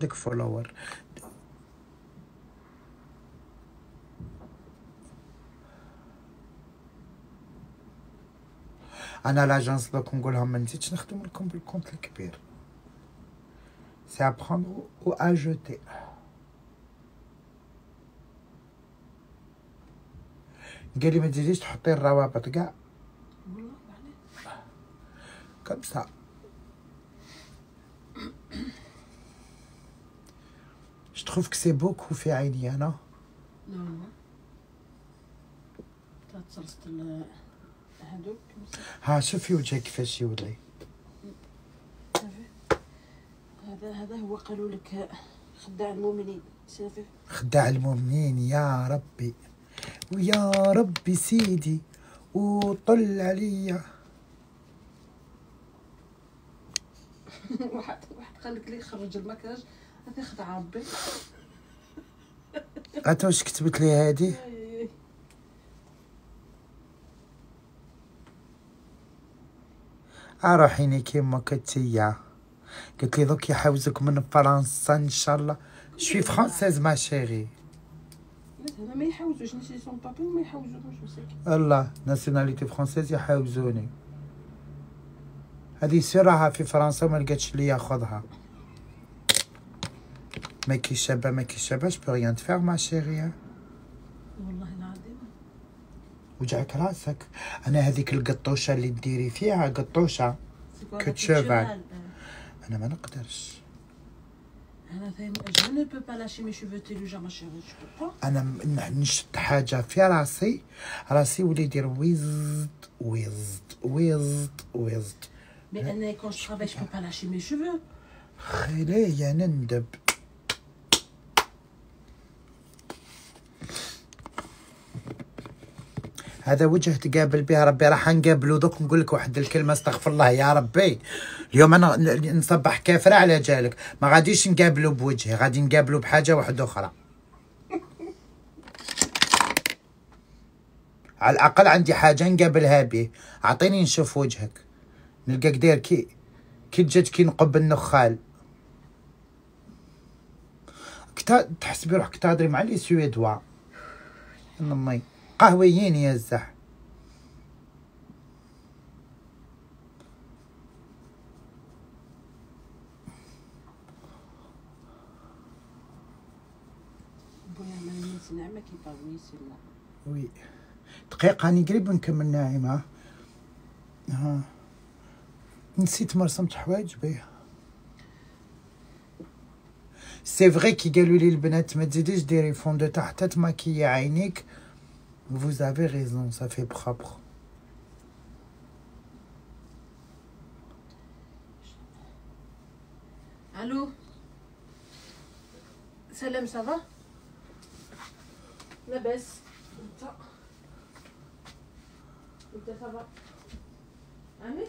لك فولور. انا لاجونس دوك نقول لهم ما نزيدش نخدم لكم بالكونت الكبير. سي ابخوندر او اجوتي. قال لي ما تزيديش تحطي الروابط كاع كم سا. Je trouve que c'est beaucoup في عيني انا. لا تصلت هذوك. ها شوفي وجهك كيفاش يولي. هذا هو قالوا لك خداع المؤمنين. صافي خداع المؤمنين يا ربي ويا ربي سيدي وطل عليا. واحد قال لك لي خرج المكياج هذا خدع ربي. عرفت واش كتبت لي هادي؟ روحيني كيما كتيا. قلت لي دوك يحوزوك من فرنسا ان شاء الله. شوي فرانسيز ما شيري. هنا ما يحوزوش نسي سون بابي وما يحوزوش مساكين. الله ناسيوناليتي فرانسيز يحوزوني. هذه سراها في فرنسا وما لقاتش لي ياخذها. ما كي شابه ما كي شابه جو بو ريان تفير ما شيري. والله العظيم وجعك راسك. انا هذيك القطوشه اللي ديري فيها قطوشه كتشوفال انا ما نقدرش. انا ثاني جو نو بو با لاشي مي شوفو تيلوجا ما شيري جو با. انا نشد حاجه في راسي ولي يدير ويزد ويزد ويزد ويزد. مي انا كون جو ترافاي جو بو با لاشي مي شوفو. خليه نندب. هذا وجه تقابل بها ربي. راح نقابلو دوك نقول لك واحد الكلمه استغفر الله يا ربي. اليوم انا نصبح كافره على جالك. ما غاديش نقابلو بوجهي غادي نقابلو بحاجه واحده اخرى. على الاقل عندي حاجه نقابلها به. اعطيني نشوف وجهك نلقاك داير كي جات كي نقب النخال. تحسبي روحك تهضري مع لي سويدوا. امي قهويين يا الزح. بويا ما الناس نعمه كيبغيو يسلا. وي دقيقة راني قريب نكمل ناعمة. ها نسيت ما رسمت حوايج بيه. سي فغي كي قالوا لي البنات ما تزيديش ديري فون دو تاع حتى تماكيي عينيك. Vous avez raison, ça fait propre. الو سلام صافا لاباس انت صافا عامل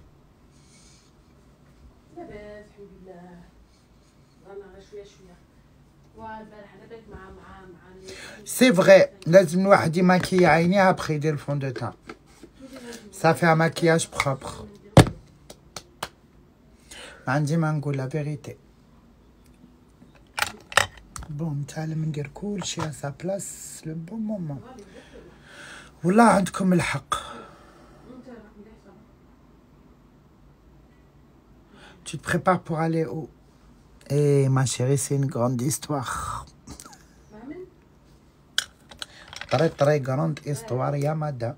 لاباس الحمد لله. انا شويه والبارح على بالك مع سي فغي لازم الواحد يماكي عينيه ابخي يدير الفون دو تان. صافي ان ماكياج بروبر. عندي ما نقول لا فيريتي. بون نتعلم ندير كلشي ا سا بلاص لو بون مومون. والله عندكم الحق. Tu te prépares pour aller où? Eh ma chérie, c'est une grande histoire. Très très grande histoire يا مدام.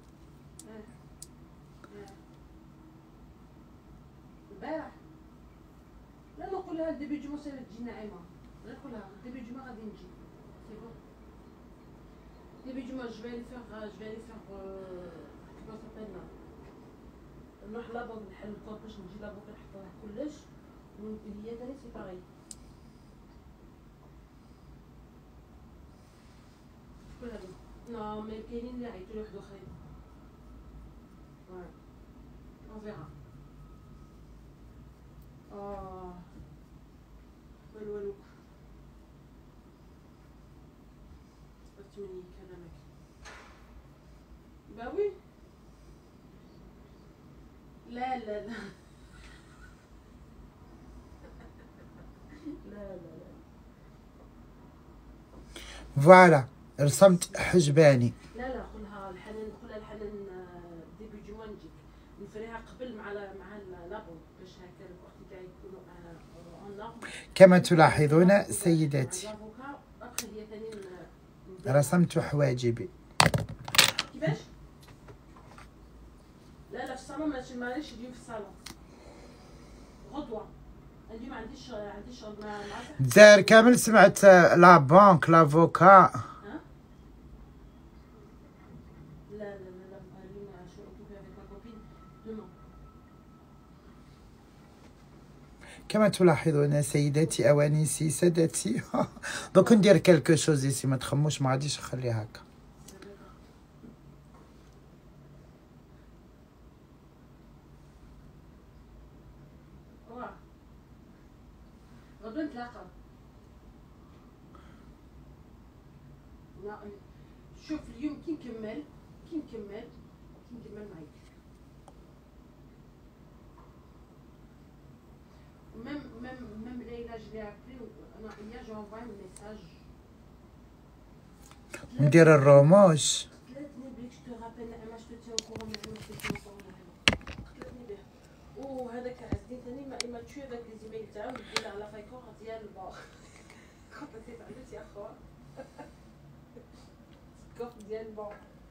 البارح لا نقولها ديبي جمعة تجي ناعمة. نقولها ديبي جمعة غادي نجي. سي بون ديبي جمعة جو فالي فيغ كيما سابيل نروح لابوك نحل الكود باش نجي لابوك نحط لها كلش وهي داري سي باغي. شكون هادو؟ نو مي كاينين اللي عيطولي واحد اخرين. اون فيغا. والو قلت مني كلامك. باوي لا لا لا لا لا لا فوالا رسمت حجباني. لا قولها الحنان، قولها الحنان ديبي جوان نجيك نفريها قبل مع لابو باش هكا الوقت تاعي يكونوا اون لابو. كما تلاحظون سيداتي لافوكا ابخي هي ثاني رسمت حواجبي. كيفاش؟ لا في الصالون مانيش اليوم في الصالون غدوه. اليوم عندي شغل مع الجزائر كامل سمعت لا بانك لافوكا. كما تلاحظون سيداتي اوانيسي سادتي دوك ندير كالكو شوز يسي ما تخموش ما غاديش نخليها هكا. غدوة نتلاقاو. شوف اليوم كي نكمل معاك. ميم ليلى جلي ابري انا هي جو انفاي ميساج ندير الرموش. قتلتني بيك جو رابيل اما جو تي كورون وهذاك عزيز ثاني ما تشوي هذاك لي زيميل تاعو ندير على فايكور ديال الباغ خاطرتي تعلمت يا خو كور ديال الباغ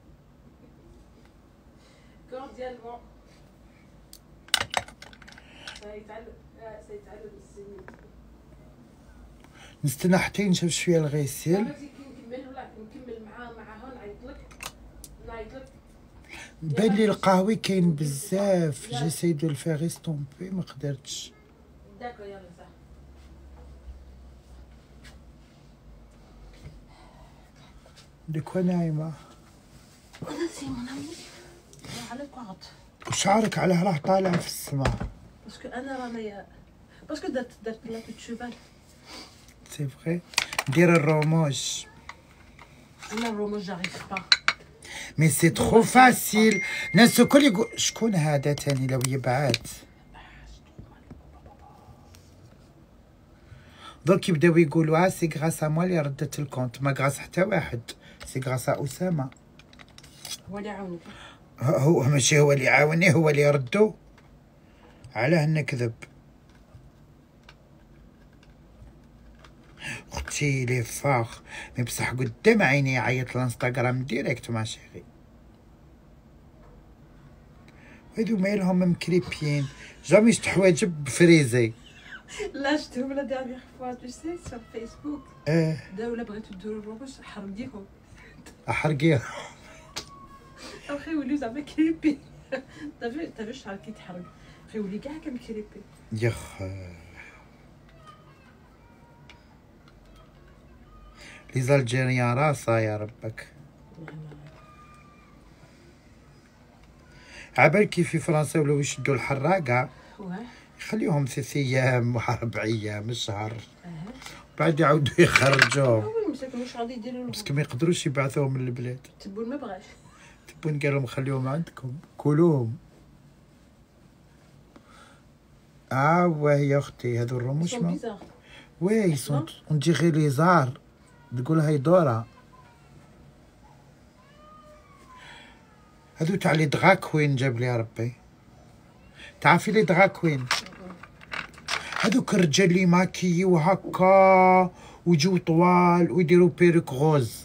سيتعلم السنين. نستنى حتى ينشف شويه الغسيل. نكمل ولا نكمل معاها نعيطلك. بان لي القهوي كاين بزاف جيساي دو الفيغ استومبي ما قدرتش. داكو يلا صح. ديكوا نايمه. انا سيمون على قعط. وشعرك علاه راه طالع في السماء. باسكو انا راني باسكو درت لا بيت شوفال. سي فري. ندير الروموج. انا الروموج جاريف با. مي سي ترو فاسيل. الناس الكل يقول شكون هذا تاني لو يبعت. دوك يبداو يقولوا سي غراس موا اللي ردت الكونت. ما غراس حتى واحد، سي غراس اسامه. هو اللي عاونك. هو ماشي هو اللي عاوني، هو اللي ردو. علاه نكذب اختي لي فاخ. مي بصح قدام عيني يعيط الانستغرام ديريكت ما شيري. هادو مالهم مكريبيين جامي شت حواجب فريزي. لا شفتهم لا ديرنيير فوا تو سي سور فيسبوك. داولا بغيتو ديرو الروبوش حرقيهم. احرقيها. اخي يوليو زعما كريبي. طافي الشعر كي تحرق اخي يولي كاع كريبي. يخ لي زالجيريان راسا يا ربك. عبالك كيف في فرنسا ولاو يشدوا الحراقه يخليوهم 3 ايام 4 ايام الشهر بعد يعاودوا يخرجوهم. واش غادي يديروا باسكو ما يقدروش يبعثوهم من البلاد. تبون ما بغاش. تبون قال لهم خليهم عندكم كلوهم. واه يا اختي هذو الرموش ما وي سون اون ديغي لي زار. تقول هاي دورة. هذو تاع لي دغاكوين جاب لي ربي. تعرفي لي دغاكوين هذوك الرجال اللي ماكيو هكا ويجيو طوال ويديروا بيريك غوز.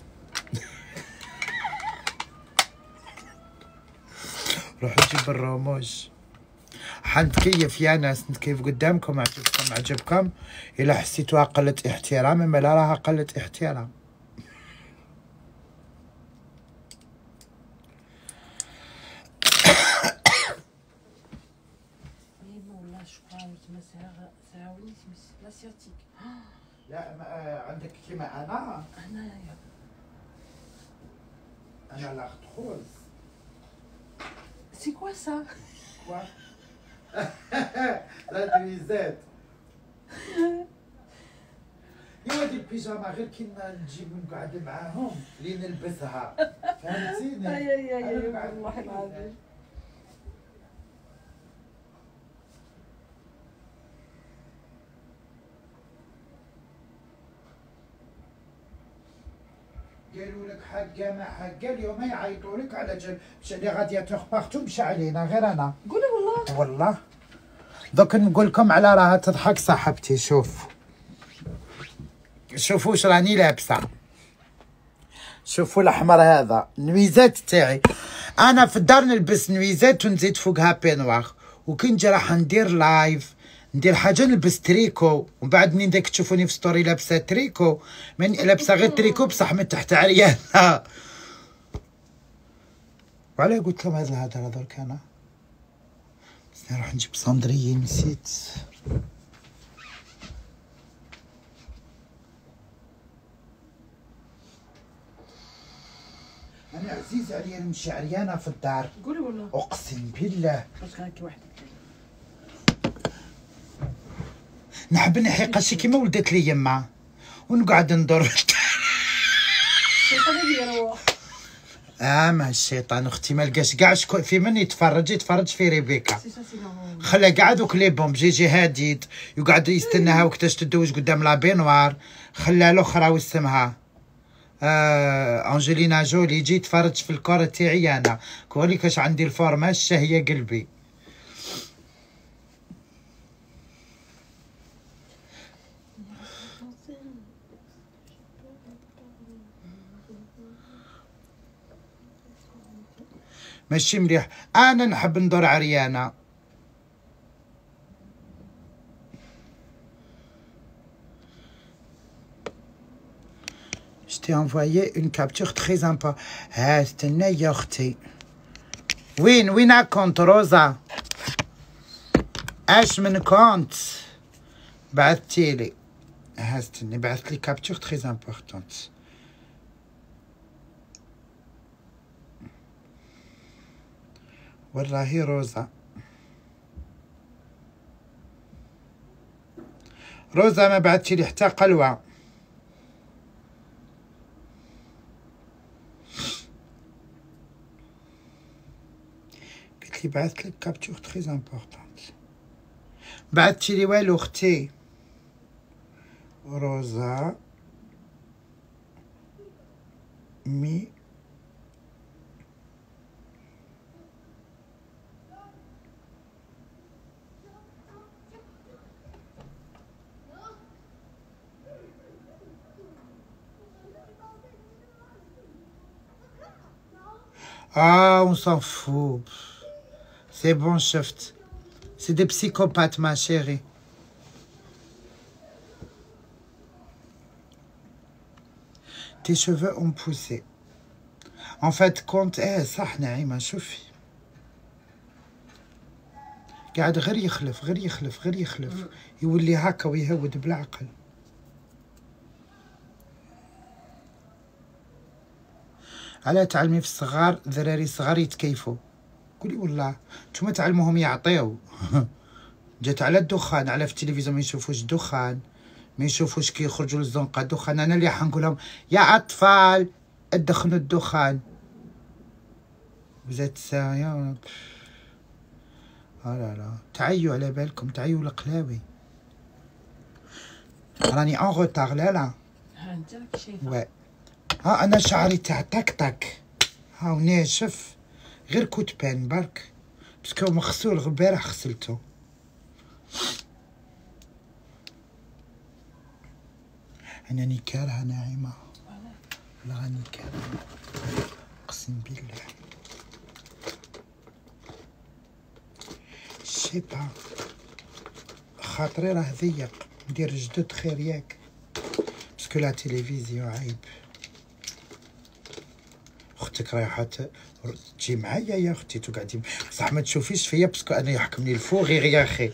روحوا جيب الرموش. حنتكيف يا ناس نتكيف قدامكم. عجبكم إلا حسيتوها قلت احترام اما لا راها قلت احترام. لا عندك كيما انا لاختروز. سي كوا سا؟ كوا لا دويزات. يا هادي البيجاما غير كي نجيب نقعد معاهم اللي نلبسها فهمتيني. اي والله العظيم. قالوا لك حقه ما حقه اليوم يعيطوا لك على جال لي غادياتور باغتو مشى علينا غير انا. قولي والله. والله دوك نقول لكم على راها تضحك صاحبتي. شوفوا واش راني لابسه. شوفوا الاحمر هذا نويزات تاعي. انا في الدار نلبس نويزات ونزيد فوقها بينواغ، وكي نجي راح ندير لايف ندير حاجه نلبس تريكو، ومن بعد منين داك تشوفوني في ستوري لابسه تريكو، من لابسه غير تريكو بصح من تحت عريانه. وعلاه قلت لهم هذا الهضره درك انا بس نروح نجيب صندريه نسيت. انا عزيز عليا نمشي عريانه في الدار. قولي والله. اقسم بالله. بس هاكي واحد نحب نحي قشي كيما ولدت لي يما ونقعد ندور في الدار. الشيطان ديالو. ما الشيطان اختي ما لقاش كاع شكون في من يتفرج في ريبيكا. خلى كاع دوك لي بومب جيجي هاديد يقعد يستناها وقتاش تدوج قدام لا بينوار. خلى الاخرى واسمها انجلينا جولي يجي يتفرج في الكره تاعي انا. كوني كاش عندي الفورمه الشهيه قلبي. ماشي مليح. انا نحب ندور عريانه. Je t'ai envoyé une capture très sympa. ها استنى يا اختي. وين كنت روزا؟ اش من كنت؟ بعثتيلي. ها استني بعثت لي كابتور très importante. والله روزا ما بعثتي لي حتى قلوه. قلت لي بعثت لك كابتور تري امبورطونت. بعثتي لي والو اختي روزا مي on s'en fout. C'est bon, شفت. C'est des psychopathes, ma chérie. Tes cheveux ont poussé. En fait, compte صح نعيمة شوفي. قاعد غير يخلف يولي هكا ويهود بالعقل. على تعلمي في الصغار ذراري صغار يتكيفوا. قولي والله نتوما تعلموهم يعطيو. جات على الدخان على في التلفزيون ما يشوفوش دخان ما يشوفوش كي يخرجوا للزنقه دخان. انا اللي حنقول لهم يا اطفال ادخنوا الدخان. وزات ساعه لا تعيوا على بالكم تعيوا القلاوي. راني اون روتار. لا ها انت راك شايفه. وي ها انا شعري تاع تك هاو ناشف غير كوت بان برك باسكو مغسول البارح غسلته. انني كارهه ناعمه. لا راني كارهه اقسم بالله. شيبا خاطري راه ضيق ندير جدد خير ياك باسكو لا تلفزيون عيب. اختك رايحه تجي معايا يا اختي تقعدي بصح ما تشوفيش فيا باسكو انا يحكمني الفوغيغ يا اخي.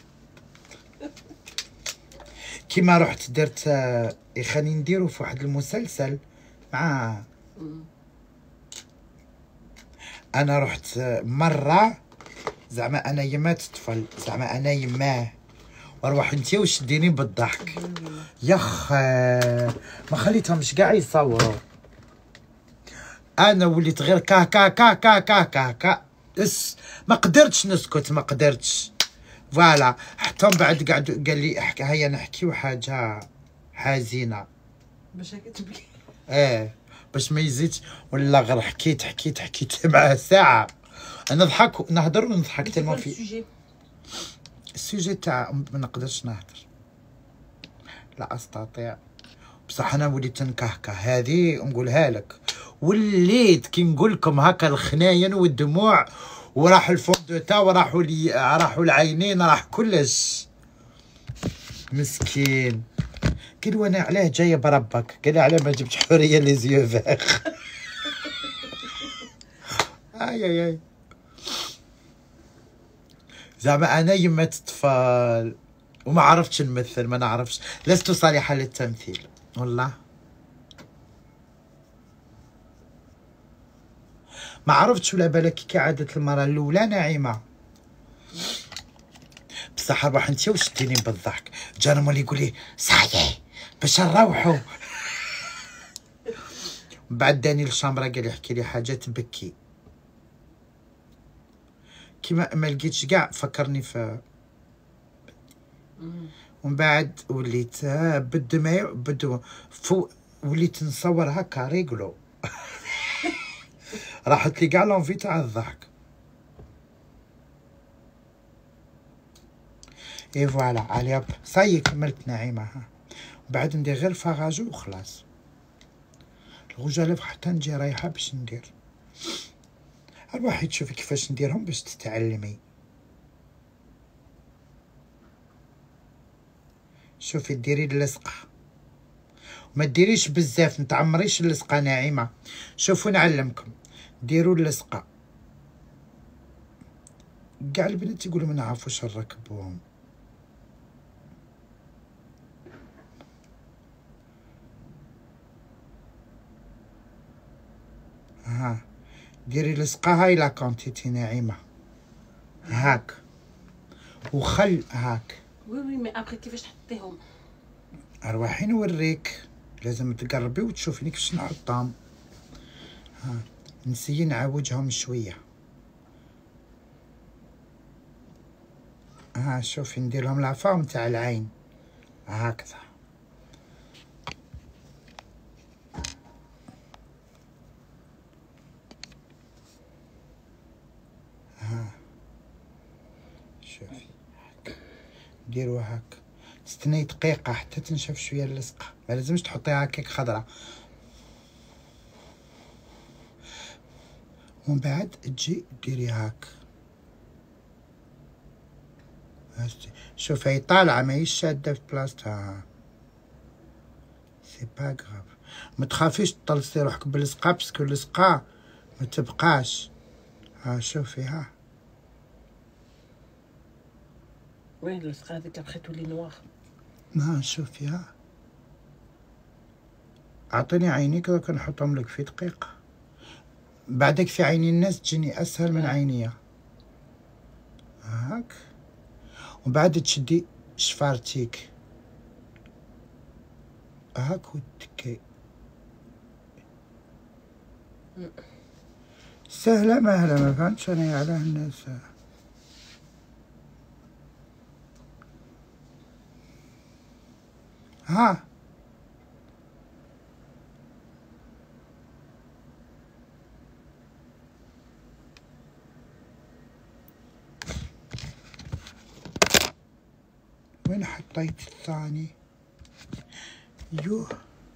كيما رحت درت خلينا نديرو في واحد المسلسل مع انا رحت مره زعما انا يمات طفل زعما انا يماه واروح انتي وشديني بالضحك يخ ما خليتهمش كاع يصوروا. انا وليت غير كا كا كا كا كا كا كا ما قدرتش نسكت ما قدرتش. فوالا حتى من بعد قال لي هيا نحكيو حاجه حزينه باش هكا تبكي. باش ما يزيدش، ولا غير حكيت معاه ساعه. نضحك نهضر ونضحك تما في السوجي تاع ما نقدرش نهضر، لا استطيع. بصح انا وليت نكهكه هذه نقولها لك، وليت كي نقول لكم هكا الخناين والدموع، وراح الفوندوتا راحوا العينين، راح كلش. مسكين. قال وانا علاه جايه بربك؟ قال علاه ما جبتش حوريه لي زيو فاخ. اي زعما انا يمة اطفال وما عرفتش نمثل، ما نعرفش، لست صالحه للتمثيل والله. ما عرفتش، ولا بالك كي عادت المره الاولى ناعمه. بصح روح انت وشديني بالضحك. جانا مولي يقول لي صحيح باش نروحوا. بعد داني للشامبرا قال لي احكي لي حاجه تبكي. كيما ما لقيتش كاع فكرني في. ومن بعد وليت بدو وليت نصور هكا ريغلو. راحت لي كاع لونفي تاع الضحك. اي فوالا علي هوب صاي كملت نعيمه. ها بعد ندير غير فراجو وخلاص. الغوجالف حتى نجي رايحه باش ندير. روحي تشوفي كيفاش نديرهم باش تتعلمي. شوفي ديري اللصقه وما ديريش بزاف، متعمريش اللصقه ناعمه. شوفوا نعلمكم، ديروا اللصقه. كاع البنات يقولوا ما نعرفوش نركبوهم. ها ديري لصقه، هاي لا كونتيتي ناعمه. هاك وخل هاك. وي مي ابخي كيفاش تحطيهم؟ ارواحي نوريك، لازم تقربي وتشوفيني كيفاش نحطهم. ها نسيي نعوجهم شويه. ها شوفي نديرلهم العفاهم تاع العين هكذا. ها شوفي هاك ديروا هاك. تستني دقيقة حتى تنشف شوية اللصقة، ما لازمش تحطيها هكاك خضرة. ومن بعد تجي ديري هاك. شوفي هي طالعة ماهيش شادة في بلاصتها. سي با غراف. ما تخافيش تطلسي روحك باللصقة، باسكو اللصقة ما تبقاش. ها شوفي ها. وين اللصقة هذيك بغيت تولي نواغ؟ ها شوفي ها. اعطيني عينيك دوك نحطهم لك في دقيقة. بعدك في عيني الناس تجيني اسهل من عينيا. هاك. وبعد تشدي شفارتيك هاك وتكي. سهلة مهلة، ما فهمتش انا على الناس. ها وين حطيت الثاني؟ يوه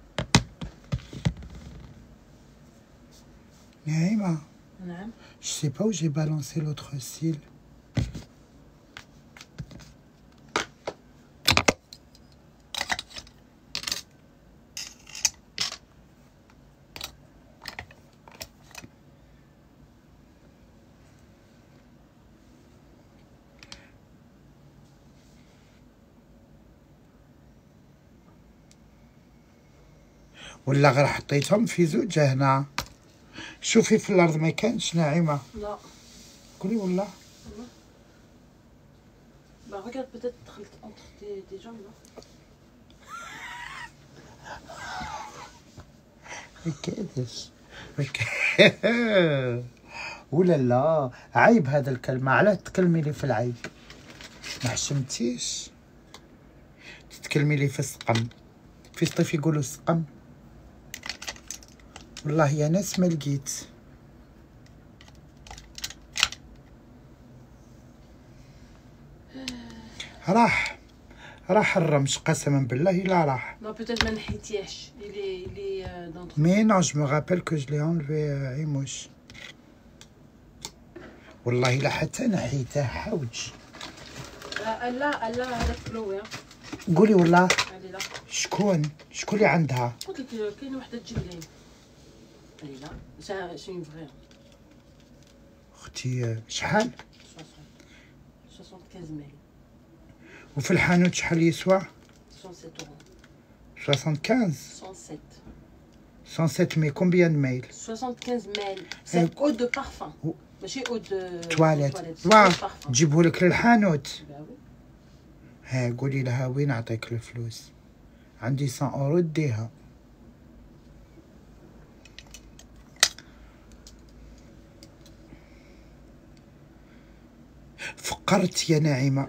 نعيمة. نعم. Je sais pas où j'ai balancé l'autre cil. ولا غير حطيتهم في زوجة هنا. شوفي في الارض ما كانش ناعمه. لا قولي والله. با regarde peut-être دخلت entre tes jambes là. ما كادش ولا لا عيب هذا الكلمه. علاه تكلمي لي في العيب؟ ما حشمتيش تتكلمي لي في السقم. في الصيف يقولوا السقم. والله يا ناس ما لقيت. راح الرمش قسما بالله لا راح. نو بوتيت ما نحيتيهش لي دونتر. مي نو جو مو رابيل كو جو لي انلوي عيموش. والله لا حتى نحيته حوج. لا هذاك كلوي. قولي والله. هذه لا. شكون اللي عندها؟ قلت لك كاينه وحده تجي لي. لا سي اون فغي. اختي شحال؟ 75 ميل. وفي الحانوت شحال يسوى؟ 107 اورو. 75 107. 107 مي كومبيان ميل؟ 75 ميل. سي او دو بارفان ماشي او دو تواليت. واه تجيبهولك للحانوت. ها قولي لها وين نعطيك الفلوس، عندي 100 اورو ديها. فقرت يا ناعمة.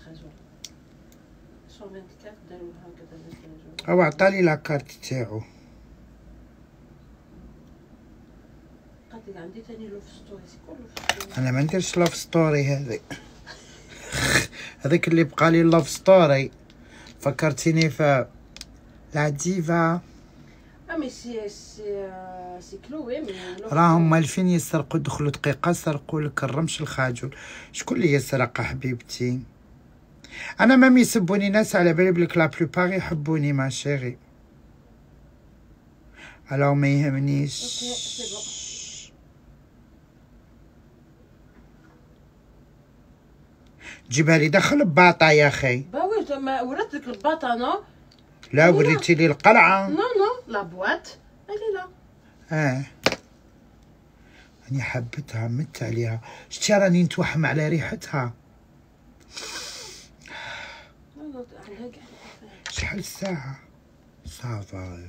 او عطالي لاكارت تاعو. عندي ثاني لوف ستوري. انا ما نديرش لوف ستوري هذيك اللي بقى لي لوف ستوري. فكرتيني في لا ديفا. مي سي كلوي. راهم مالفين يسرقوا، دخلوا دقيقه سرقوا لك الرمش الخاجل. شكون اللي يسرق حبيبتي؟ انا ما يسبوني ناس على بالي بليك لا بلوبار يحبوني ما شيري. الو ما يهمنيش. جيبها لي داخل بباطا يا اخي. باوي ما وريت لك الباطا نو. لا وريتي لي القلعه. نو لا بواط هذه لا. اني حبيتها مت عليها. شتي راني نتوحم على ريحتها. شحال الساعه؟ صافا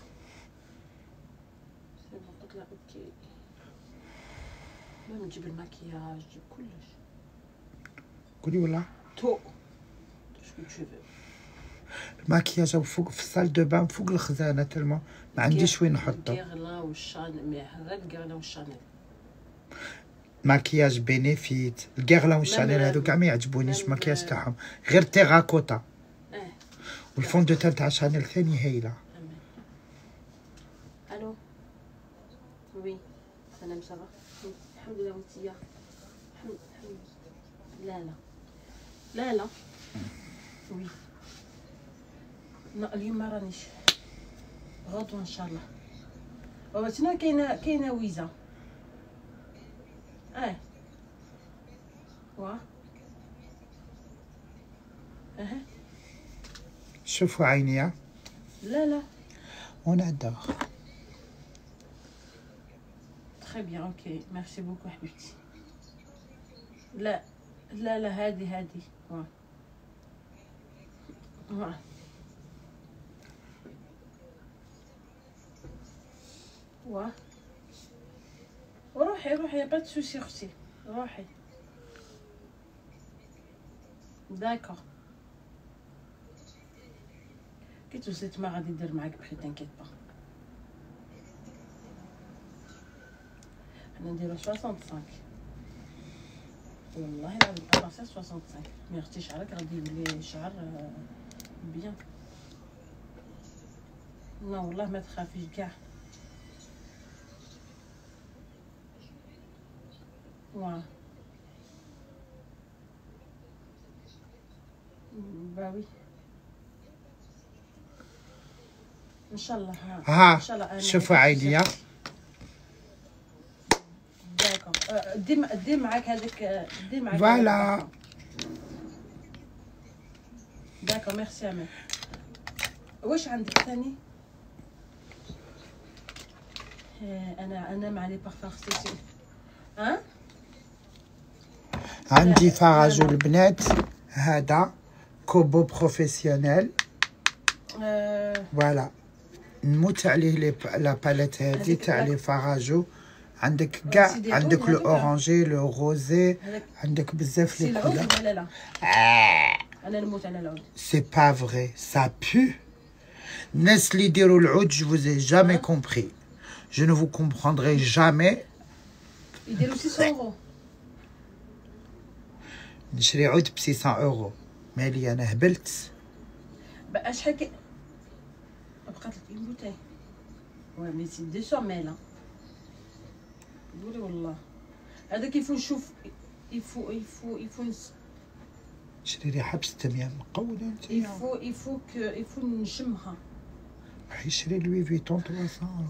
نجيب المكياج نجيب كلش. قولي والله. تو المكياج فوق في الصال دو بان فوق الخزانه تلما ما عنديش وين نحطه. الكيغلا والشانيل. غير الكيغلا والشانيل. مكياج بينيفيت. الكيغلا والشانيل هذو كاع ما يعجبونيش المكياج تاعهم، غير تيراكوتا. والفون دو تان تاع شانيل ثاني هايله. الو وي سلام صباح. الحمد لله وانتيا؟ الحمد لا وي. لا اليوم ما رانيش، غدوه ان شاء الله. وباتنا كاينه ويزا. واه شوفوا عينيا. لا ونعدها. تري بيان اوكي ميرسي بوكو حبيبتي. لا هادي واه روحي با تسوسي اختي روحي. داكور كي توصلت ما غادي ندير معاك بخي تنكيت با. حنا نديرو 65 والله العظيم. انا سي 65 مي اختي شعرك غادي يولي شعر بيان. لا والله ما تخافيش كاع. واه باوي ان شاء الله. ها ان شاء الله. شوفوا عينيا. داكور دي معاك هذيك دي معاك. فوالا داكور ميرسي امي. واش عندك ثاني؟ انا مع لي بارفان خصيتي. عندي فراج البنات هذا كوبو بروفيسيونيل. فوالا نموت عليه لا باليت هذه تاع لي فراجو. عندك كاع، عندك لو اورانجي لو روزي، عندك بزاف لي كولور. لا انا نموت على العود. سي با فري سا بو. الناس اللي يديروا العود جو فوز اي جامي كومبري. Je ne vous comprendrai jamais. يديروا 600 يورو. نشري عود ب 600 يورو. مالي انا هبلت. بقى شحال بقات لك اون بوتاي. وي مي سي 200 ميل. قولي والله هذاك يفو نشوف يفو شري ريحه ب 600 مقوله انت. يفو نشمها. راح يشري لوي فيتون 300.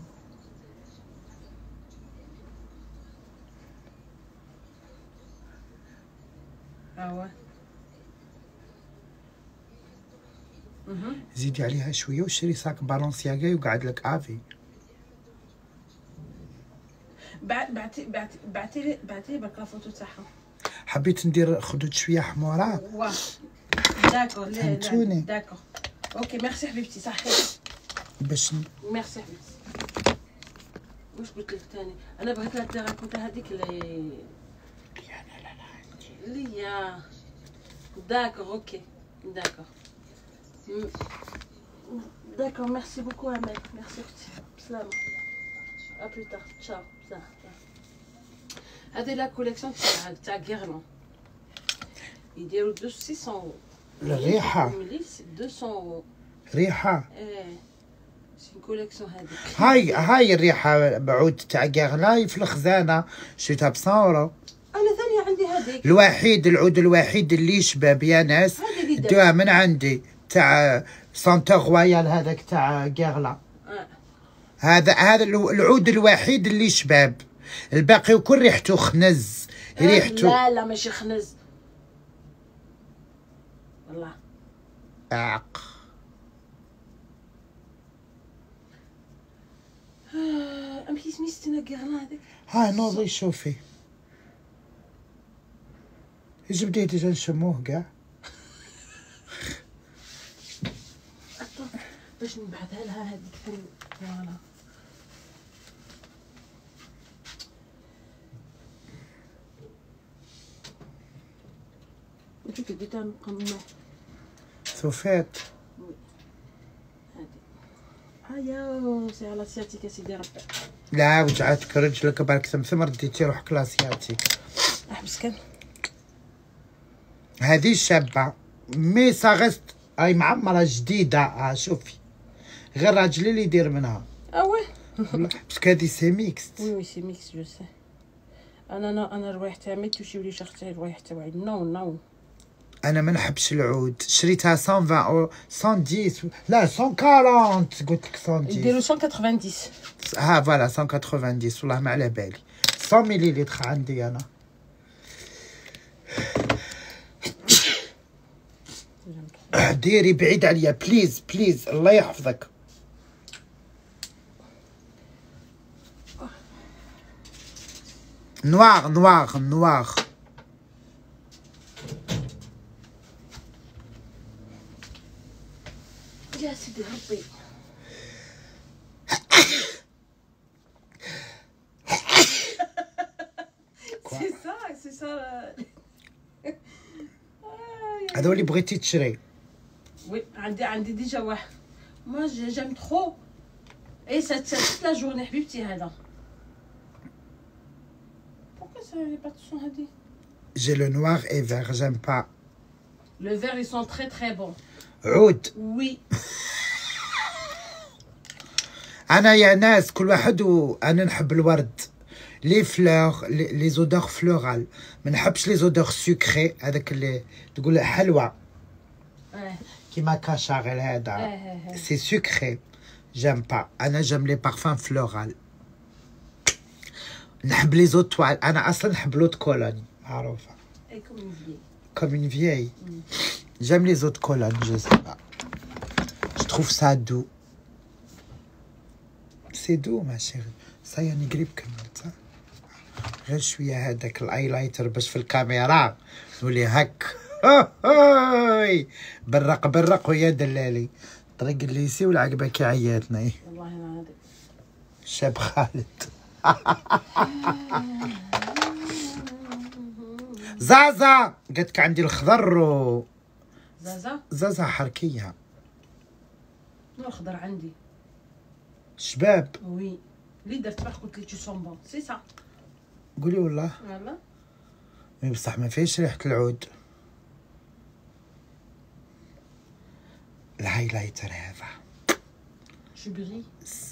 واه زيدي عليها شويه وشري ساك بالونسياغا يقعد لك افي. بعتي لي برك لا فوتو تاعها. حبيت ندير خدود شويه حمورات. واه داكور فهمتوني. داكور اوكي ميرسي حبيبتي صحيح باش ميرسي حبيبتي. واش قلت لك ثاني انا بغيت لها تيراكوتا هذيك اللي ليا داكور اوكي داكور داكور ميرسي بوكو امال ميرسي اختي بسلامه ا بلو تار تشاو بسلامه. هذه لا كوليكسيون تاع غيرلون يديروا 600 يورو. الريحه 200 يورو ريحه. ايه سي كوليكسيون هذيك. هاي الريحه بعود تاع غيرلاي في الخزانه شريتها ب 100 يورو. انا ثانيه عندي هذيك العود الوحيد اللي شباب يا ناس دوها من عندي تاع سانتور رويال هذاك تاع غيرلا. هذا العود الوحيد اللي شباب. الباقي وكل ريحته خنز. ريحته لا ماشي خنز والله اعق. امشي سميتنا غيرلا هذيك. هاي نوضي شوفي ايش بديتي نشموه كاع. باش نبعثها لها هذيك فوالا. شوفي بديتها نقمع صوفات. هيا سي على سياتيك سيدي ربي. لا وجعتك رجلك برك ثمثم رديتي روحك لاسياتيك. احبس كان هذه شابة مي صاغست اي معمرة جديدة. شوفي غير راجلي اللي يدير منها. وي باسكو هذه سي ميكس. وي سي ميكس جو سي. انا الروايح تاعي ما توشيوليش اختي الروايح تاعي نو. انا ما نحبش العود. شريتها 120 او 110 لا 140 قلت لك 110. يديروا 190. ها فوالا 190 والله ما على بالي. 100 مليلتر عندي انا. ديري بعيد عليا بليز بليز الله يحفظك. نواغ يا سيدي ربي. سي سا هذا اللي بغيتي تشري. وي عندي ديجا واحد. ما جيم ترو اي سا toute la journée حبيبتي هذا. pourquoi ça n'est pas son هذه. J'ai le noir et vert, j'aime pas. Le vert ils sont très très bons. عود. Oui. أنا يا ناس كل واحد أنا نحب الورد. لي فلور لي زودور فلورال. ما نحبش لي زودور سكري هذاك اللي تقول حلوى. كيما كاشاغل هذا. سي سكري. جيم با. أنا جيم لي بارفان فلورال. نحب لي زود توال. أنا أصلا نحب لوت كولوني معروفة. Comme une vieille. J'aime les autres colonnes, je sais pas. Je trouve ça doux. C'est doux ma chérie. Ça y est, نقرب كملت. غير شوية هذاك الايلايتر باش في الكاميرا نولي هك. برق ويا دلالي. طريق الليسي والعقبة كي عياتنا. والله انا هذاك. شاب خالد. زازا قلت لك عندي الخضر و زازا حركيه. الخضر عندي شباب. وي اللي درت باش قلت لي تو سون بون سي سا. قولي والله. فوالا. مي بصح ما فيهش ريحة العود. الهايلايتر هذا. جو بغي.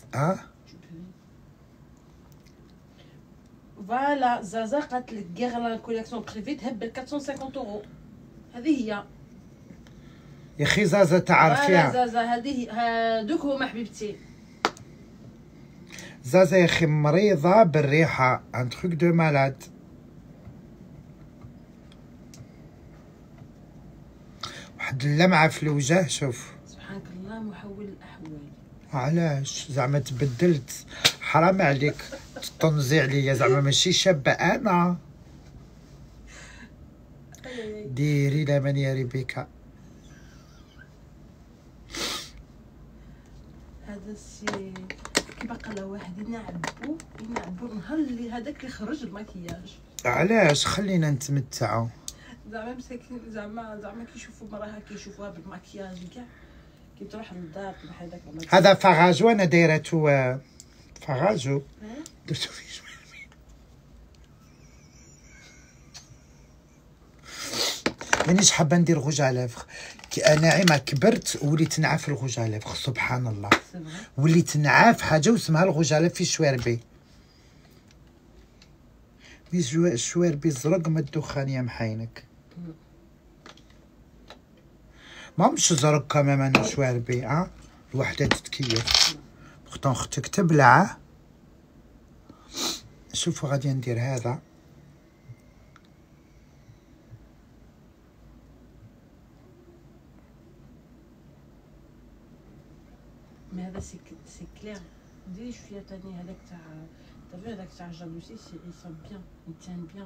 فوالا زازا قالت لك كاع لا كوليكسيون بريفي تهبل 450 اورو. هذه هي يا اخي زازا تعرفيها. زازا هذه هادوك هما حبيبتي. زازا يا اخي مريضة بالريحة، ان تروك دو مالاد. واحد اللمعة في الوجه شوف. سبحانك الله محول الاحوال. علاش زعما تبدلت؟ حرام عليك تطنزي عليا زعما ماشي شابة انا. ديري لمن يا ريبيكا. هذا السي كي باقا لا واحد ينعبو نهار اللي هذاك اللي خرج المكياج. علاش خلينا نتمتعوا. زعما مساكين زعما كيشوفوا مراها كيشوفوها بالمكياج كاع كي تروح للدار بحال هذاك. هذا فراجو انا دايرته فراجو درتو فيه شويه. مانيش حابه ندير غوج على لافغ. كي ناعمه كبرت وليت نعرف الغوج على لافغ سبحان الله. وليت نعرف حاجه واسمها الغوج على في شواربي. مي الشواربي الزرق ما الدخان يا محاينك. ما مش زرق كمان انا شواربي. الوحده تتكيف. بختار اختك تبلع. شوفوا غادي ندير هذا. مي هذا سي كلير. ديري شويه تاني هذاك تاع تافي هذاك تاع جالوسي سي سون بيان يتان بيان.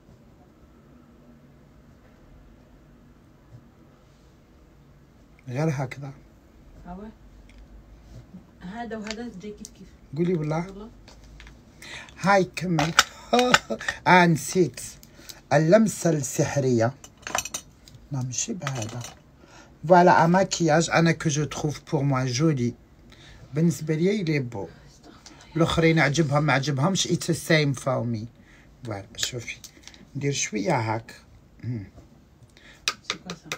غير هكذا. واه هذا وهذا جاي كيف قولي والله. والله هاي كمل. نسيت اللمسة السحرية. لا ماشي بهذا. فوالا ان ماكياج انا كو جو تروف بور موا جولي. بالنسبة ليا يلي بو. الاخرين عجبهم ما عجبهمش اتس سيم فور مي. فوالا شوفي ندير شوية هاك. سي كوا سا.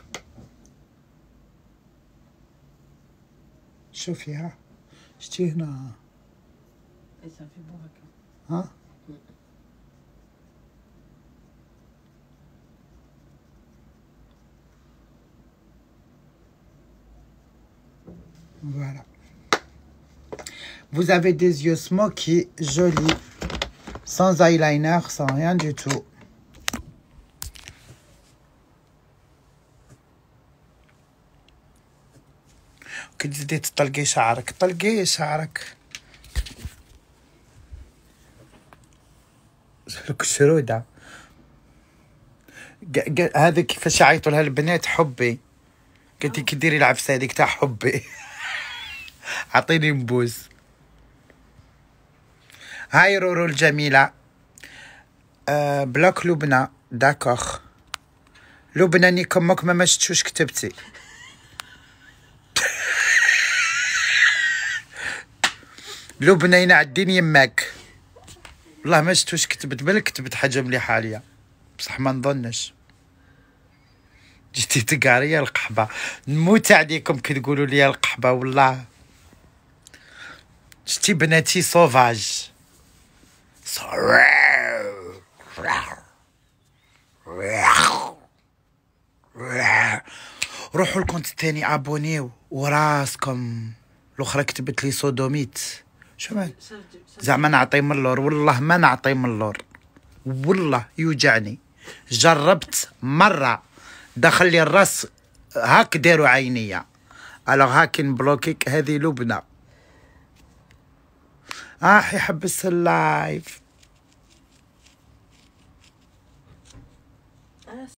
شوفي ها شتي هنا. اي صافي بو هكا. Voilà. Vous avez des yeux smoky, jolis, sans eyeliner, sans rien du tout. كي تزيدي تطلقي شعرك طلقي شعرك. الشرودة هذا كيفاش يعيطوا لها البنات حبي. قلتي كي ديري العفسه هذيك تاع حبي. عطيني مبوس. هاي رورو الجميله. بلاك لبنى داكوغ. لبنى ني كمك ما شفتوش كتبتي. لبنى ينعدين يماك. والله ما شفتوش كتبت بالك كتبت حاجه مليحه عليا بصح ما نظنش. جيتي تقاريه القحبه. نموت عليكم كي تقولوا لي القحبه والله. شتي بناتي سوفاج. روحوا الكونت الثاني ابونيو وراسكم. الاخرى كتبت لي صودوميت. شو مال زعما نعطي من اللور. والله ما نعطي من اللور والله يوجعني. جربت مره دخل لي الراس هاك داروا عينيا. الوغ هاك نبلوكيك. هذه لبنى. يحبس اللايف.